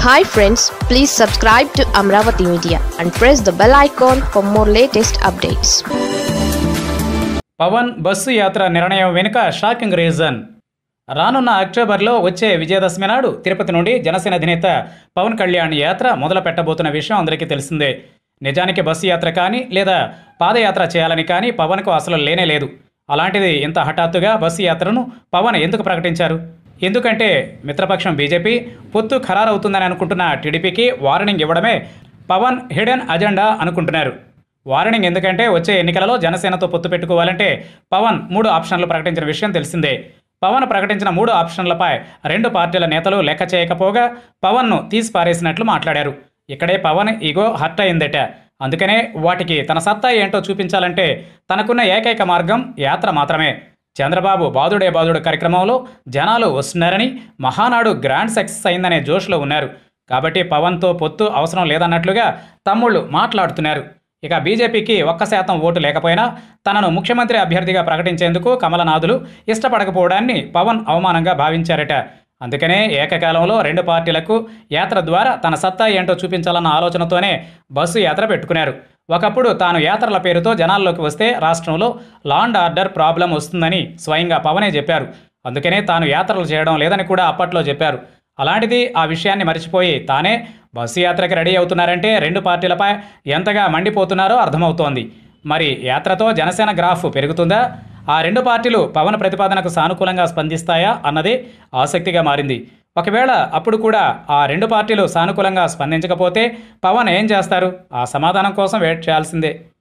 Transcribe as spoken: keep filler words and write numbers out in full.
Hi friends, please subscribe to Amaravathi Media and press the bell icon for more latest updates. Pawan bus యాత్ర నిర్ణయం వెనుక shocking reason. రానున్న అక్టోబర్లో వచ్చే విజయదశమి నాడు తిరుపతి నుండి జనసేన అధినేత పవన్ కళ్యాణ్ యాత్ర మొదలు పెట్టబోతున్న విషయం అందరికీ తెలిసిందే. నిజానికి బస్సు యాత్ర కానీ లేదా పాదయాత్ర చేయాలని కానీ పవన్కు అసలు లేనే లేదు. అలాంటిది ఇంత హఠాత్తుగా బస్సు యాత్రను పవన్ ఎందుకు ప్రకటించారు? ఎందుకంటే మిత్రపక్షం బీజేపీ పొత్తు ఖరారవుతుందని అనుకుంటున్న టీడీపీకి వార్నింగ్ ఇవ్వడమే పవన్ హిడెన్ అజెండా అనుకుంటున్నారు. వార్నింగ్ ఎందుకంటే వచ్చే ఎన్నికలలో జనసేనతో పొత్తు పెట్టుకోవాలంటే పవన్ మూడు ఆప్షన్లు ప్రకటించిన విషయం తెలిసిందే. పవన్ ప్రకటించిన మూడు ఆప్షన్లపై రెండు పార్టీల నేతలు లెక్క చేయకపోగా పవన్ను తీసి పారేసినట్లు మాట్లాడారు. ఇక్కడే పవన్ ఈగో హర్ట్ అయిందట. అందుకనే వాటికి తన సత్తా ఏంటో చూపించాలంటే తనకున్న ఏకైక మార్గం యాత్ర మాత్రమే. చంద్రబాబు బాదుడే బాదుడు కార్యక్రమంలో జనాలు వస్తున్నారని, మహానాడు గ్రాండ్ సక్సెస్ అయిందనే జోష్లో ఉన్నారు. కాబట్టి పవన్తో పొత్తు అవసరం లేదన్నట్లుగా తమ్ముళ్ళు మాట్లాడుతున్నారు. ఇక బీజేపీకి ఒక్క శాతం ఓటు లేకపోయినా తనను ముఖ్యమంత్రి అభ్యర్థిగా ప్రకటించేందుకు కమలనాథులు ఇష్టపడకపోవడాన్ని పవన్ అవమానంగా భావించారట. అందుకనే ఏకకాలంలో రెండు పార్టీలకు యాత్ర ద్వారా తన సత్తా ఏంటో చూపించాలన్న ఆలోచనతోనే బస్సు యాత్ర పెట్టుకున్నారు. ఒకప్పుడు తాను యాత్రల పేరుతో జనాల్లోకి వస్తే రాష్ట్రంలో లా అండ్ ఆర్డర్ ప్రాబ్లం వస్తుందని స్వయంగా పవనే చెప్పారు. అందుకనే తాను యాత్రలు చేయడం లేదని కూడా అప్పట్లో చెప్పారు. అలాంటిది ఆ విషయాన్ని మర్చిపోయి తానే బస్సు యాత్రకి రెడీ అవుతున్నారంటే రెండు పార్టీలపై ఎంతగా మండిపోతున్నారో అర్థమవుతోంది. మరి యాత్రతో జనసేన గ్రాఫ్ పెరుగుతుందా? ఆ రెండు పార్టీలు పవన్ ప్రతిపాదనకు సానుకూలంగా స్పందిస్తాయా అన్నదే ఆసక్తిగా మారింది. ఒకవేళ అప్పుడు కూడా ఆ రెండు పార్టీలు సానుకూలంగా స్పందించకపోతే పవన్ ఏం చేస్తారు? ఆ సమాధానం కోసం వెయిట్ చేయాల్సిందే.